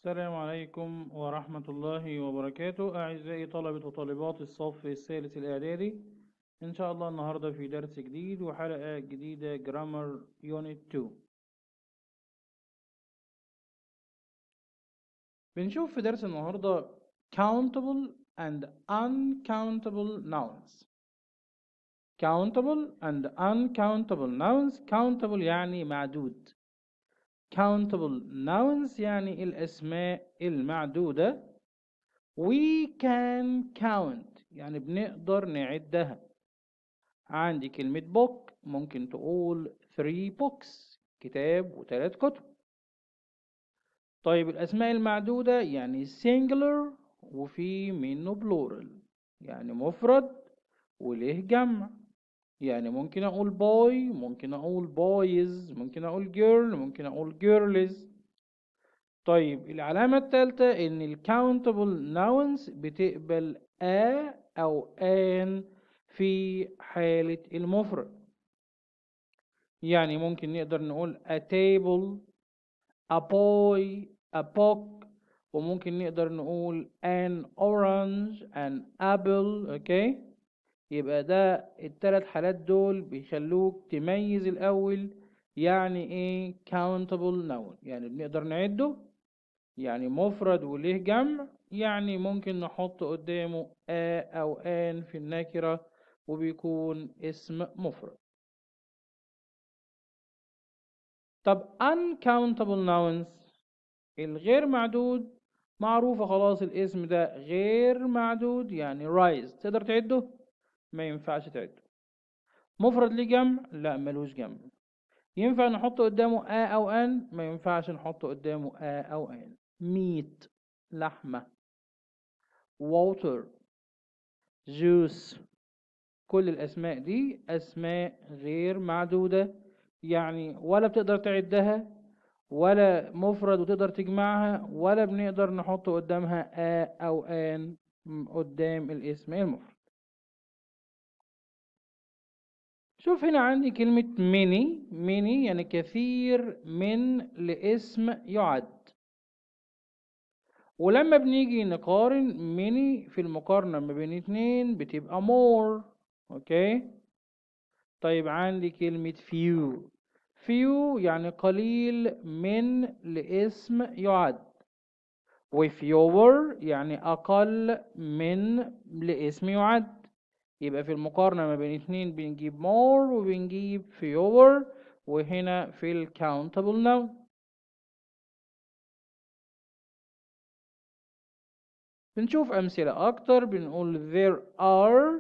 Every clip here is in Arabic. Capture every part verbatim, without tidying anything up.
السلام عليكم ورحمة الله وبركاته. أعزائي طلبة وطالبات الصف الثالث الإعدادي، إن شاء الله النهاردة في درس جديد وحلقة جديدة جرامر يونت اتنين. بنشوف في درس النهاردة countable and uncountable nouns. countable and uncountable nouns. countable يعني معدود. countable nouns يعني الأسماء المعدودة. we can count يعني بنقدر نعدها. عندي كلمة book ممكن تقول three books كتاب وثلاث كتب. طيب الأسماء المعدودة يعني singular وفي منه plural يعني مفرد وله جمع. يعني ممكن أقول boy، ممكن أقول boys، ممكن أقول girl، ممكن أقول girls. طيب العلامة الثالثة إن ال countable nouns بتقبل a أو an في حالة المفرد. يعني ممكن نقدر نقول a table، a boy، a book، وممكن نقدر نقول an orange، an apple. اوكي، يبقى ده الثلاث حالات دول بيخلوك تميز الأول يعني ايه countable noun. يعني بنقدر نعده، يعني مفرد وله جمع، يعني ممكن نحط قدامه آ أو آن في النكرة وبيكون اسم مفرد. طب uncountable nouns الغير معدود معروفة خلاص، الاسم ده غير معدود يعني rise. تقدر تعده؟ ما ينفعش تعده. مفرد ليه جمع؟ لا ملوش جمع. ينفع نحط قدامه آ أو آن؟ ما ينفعش نحط قدامه آ أو آن. meat لحمة، water، juice، كل الأسماء دي أسماء غير معدودة، يعني ولا بتقدر تعدها ولا مفرد وتقدر تجمعها ولا بنقدر نحط قدامها آ أو آن قدام الاسم المفرد. شوف هنا عندي كلمة many. many يعني كثير من لاسم يعد. ولما بنيجي نقارن many في المقارنة ما بين اتنين بتبقى more. اوكي، طيب عندي كلمة few. few يعني قليل من لاسم يعد، و fewer يعني أقل من لاسم يعد. يبقى في المقارنة ما بين اتنين بنجيب more وبنجيب fewer، وهنا في ال countable noun. بنشوف أمثلة أكتر. بنقول there are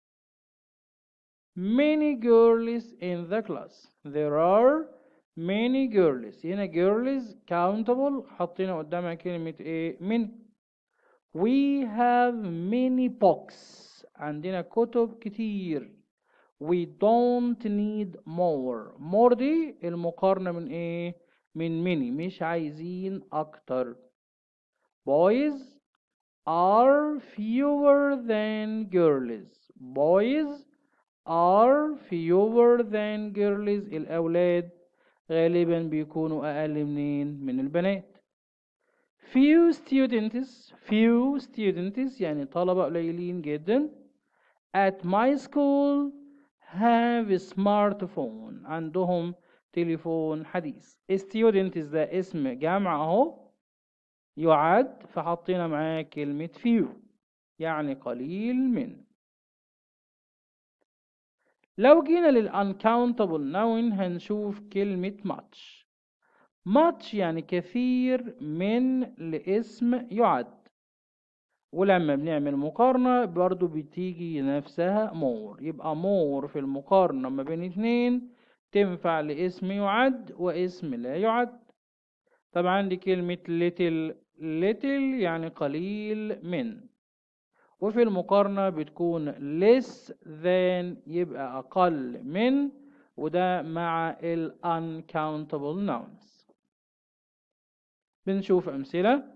many girls in the class. there are many girls. هنا girls countable حطينا قدامها كلمة ايه؟ many. we have many books. عندنا كتب كتير. we don't need more. more دي المقارنة من ايه؟ من many، مش عايزين اكتر. boys are fewer than girls. boys are fewer than girls. الأولاد غالبا بيكونوا أقل منين؟ من البنات. few students. few students يعني طلبة قليلين جدا. at my school have a smartphone. عندهم تليفون حديث. students ده اسم جمع اهو يعد، فحطينا معاه كلمة few يعني قليل من. لو جينا لل uncountable noun هنشوف كلمة much. much يعني كثير من لاسم يعد، ولما بنعمل مقارنة برضو بتيجي نفسها more. يبقى more في المقارنة ما بين اتنين تنفع لاسم يعد واسم لا يعد. طبعا عندي كلمة little. little يعني قليل من، وفي المقارنة بتكون less than يبقى أقل من، وده مع ال uncountable nouns. بنشوف أمثلة.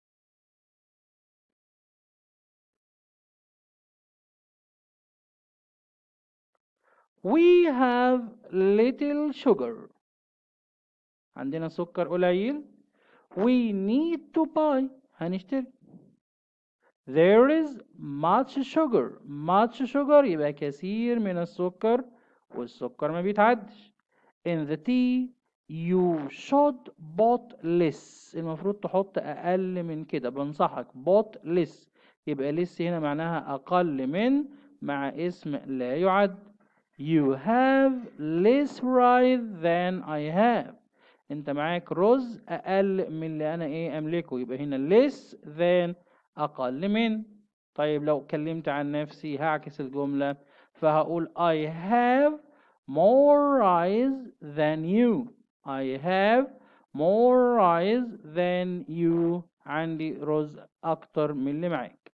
we have little sugar. عندنا سكر قليل. we need to buy هنشتري. there is much sugar much sugar يبقى كثير من السكر والسكر ما بيتعدش. in the tea you should put less المفروض تحط أقل من كده، بنصحك put less يبقى less هنا معناها أقل من مع اسم لا يعد. you have less rice than I have انت معاك رز أقل من اللي أنا إيه أملكه، يبقى هنا less than أقل من. طيب لو اتكلمت عن نفسي هعكس الجملة فهقول I have more rice than you I have more rice than you عندي رز أكتر من اللي معاك.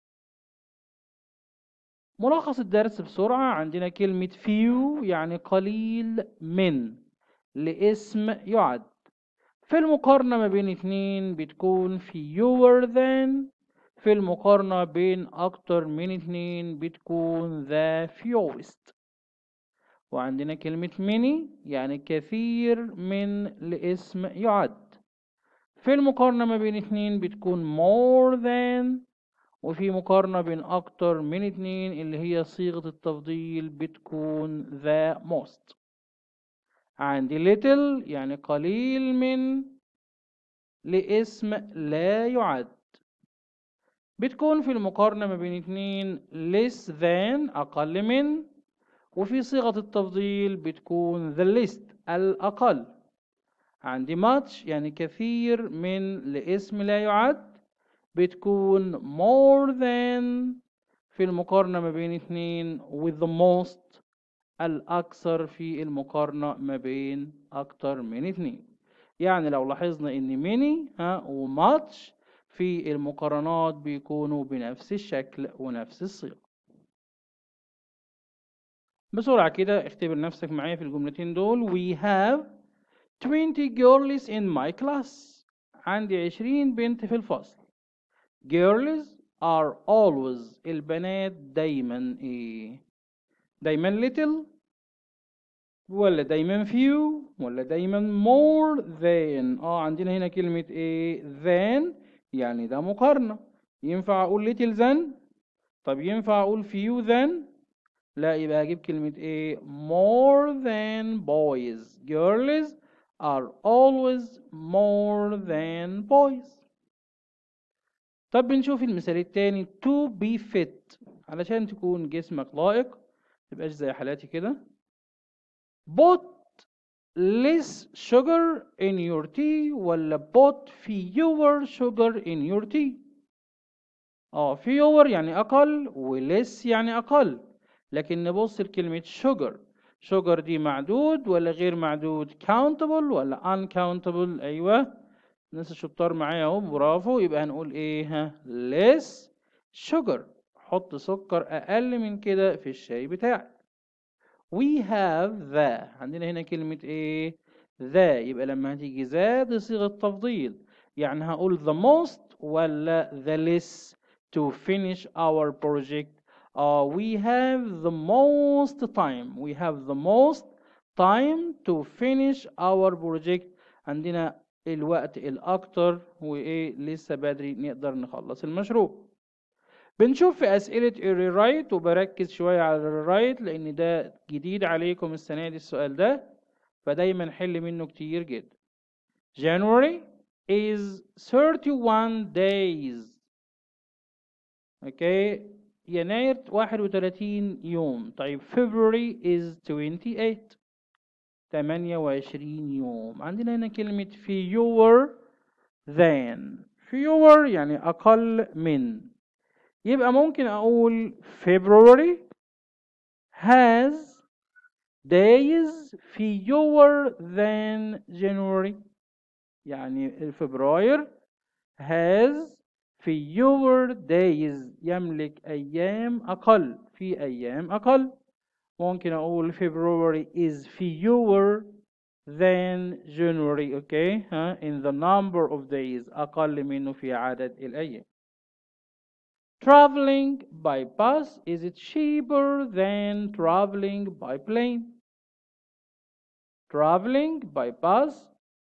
ملخص الدرس بسرعة، عندنا كلمة few يعني قليل من لاسم يعد. في المقارنة ما بين اتنين بتكون fewer than، في المقارنة بين أكتر من اتنين بتكون the fewest. وعندنا كلمة many يعني كثير من لاسم يعد. في المقارنة ما بين اتنين بتكون more than، وفي مقارنة بين أكتر من اتنين اللي هي صيغة التفضيل بتكون the most. عندي little يعني قليل من لاسم لا يعد، بتكون في المقارنة ما بين اتنين less than أقل من، وفي صيغة التفضيل بتكون the least الأقل. عندي much يعني كثير من لاسم لا يعد، بتكون more than في المقارنة ما بين اتنين with the most الأكثر في المقارنة ما بين أكتر من اتنين. يعني لو لاحظنا إن many ها و much في المقارنات بيكونوا بنفس الشكل ونفس الصيغة. بسرعة كده اختبر نفسك معايا في الجملتين دول. we have twenty girls in my class عندي عشرين بنت في الفصل. girls are always البنات دايما ايه؟ دايما little ولا دايما few ولا دايما more than؟ اه عندنا هنا كلمة ايه؟ than يعني ده مقارنة. ينفع اقول little than؟ طب ينفع اقول few than؟ لا، يبقى اجيب كلمة ايه؟ more than boys. girls are always more than boys. طب بنشوف المثال التاني to be fit علشان تكون جسمك لائق متبقاش زي حالاتي كده. put less sugar in your tea ولا put fewer sugar in your tea؟ اه fewer يعني أقل و less يعني أقل، لكن نبص لكلمة sugar. sugar دي معدود ولا غير معدود؟ countable ولا uncountable؟ أيوة الناس الشطار معايا اهو برافو. يبقى هنقول ايه؟ ها less sugar حط سكر أقل من كده في الشاي بتاعك. we have the عندنا هنا كلمة ايه؟ the يبقى لما هتيجي ذا دي صيغة تفضيل، يعني هقول the most ولا the less to finish our project. uh, we have the most time we have the most time to finish our project عندنا الوقت الأكتر وإيه لسه بدري نقدر نخلص المشروع. بنشوف في أسئلة الريرايت وبركز شوية على الريرايت لأن ده جديد عليكم السنة دي السؤال ده، فدايما حل منه كتير جدا. January is thirty-one days. اوكي يناير واحد وتلاتين يوم. طيب February is twenty-eight تمانية وعشرين يوم. عندنا هنا كلمة fewer than. fewer يعني أقل من، يبقى ممكن أقول February has days fewer than January. يعني فبراير has fewer days يملك أيام أقل، في أيام أقل. ممكن أقول February is fewer than January. okay ها in the number of days أقل منه في عدد الأيام. Traveling by bus is cheaper than traveling by plane. Traveling by bus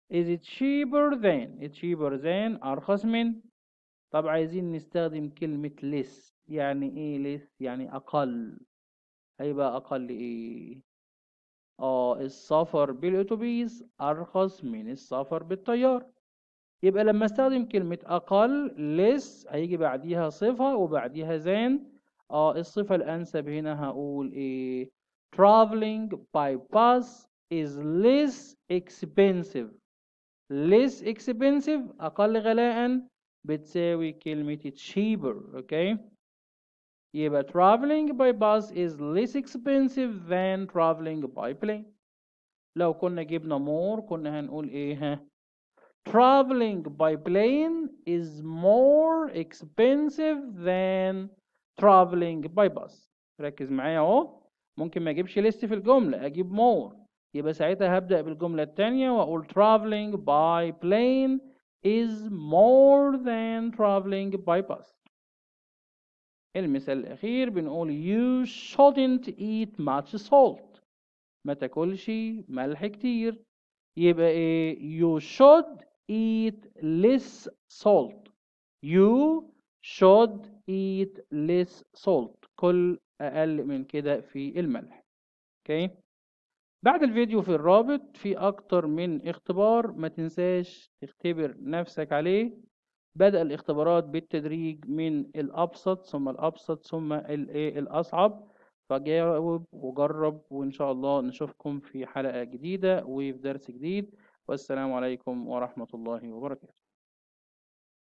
is it cheaper than it's cheaper than أرخص من. طب عايزين نستخدم كلمة less. يعني ايه less؟ يعني أقل. هيبقى أقل ايه؟ اه السفر بالأتوبيس أرخص من السفر بالطيارة. يبقى لما استخدم كلمة أقل less هيجي بعديها صفة وبعديها than. اه الصفة الأنسب هنا هقول ايه؟ traveling by bus is less expensive. less expensive أقل غلاء بتساوي كلمة cheaper. اوكي يبقى traveling by bus is less expensive than traveling by plane. لو كنا جبنا more كنا هنقول ايه ها؟ traveling by plane is more expensive than traveling by bus. ركز معايا اهو. ممكن ما اجيبش list في الجملة اجيب more. يبقى ساعتها هبدأ بالجملة التانية واقول traveling by plane is more than traveling by bus. المثال الأخير بنقول you shouldn't eat much salt. ما تاكلش ملح كتير. يبقى ايه؟ you should eat less salt. you should eat less salt. كل أقل من كده في الملح. اوكي okay. بعد الفيديو في الرابط في أكتر من اختبار ما تنساش تختبر نفسك عليه. بدأ الاختبارات بالتدريج من الأبسط ثم الأبسط ثم الأصعب. فجاوب وجرب وإن شاء الله نشوفكم في حلقة جديدة وفي درس جديد. والسلام عليكم ورحمة الله وبركاته.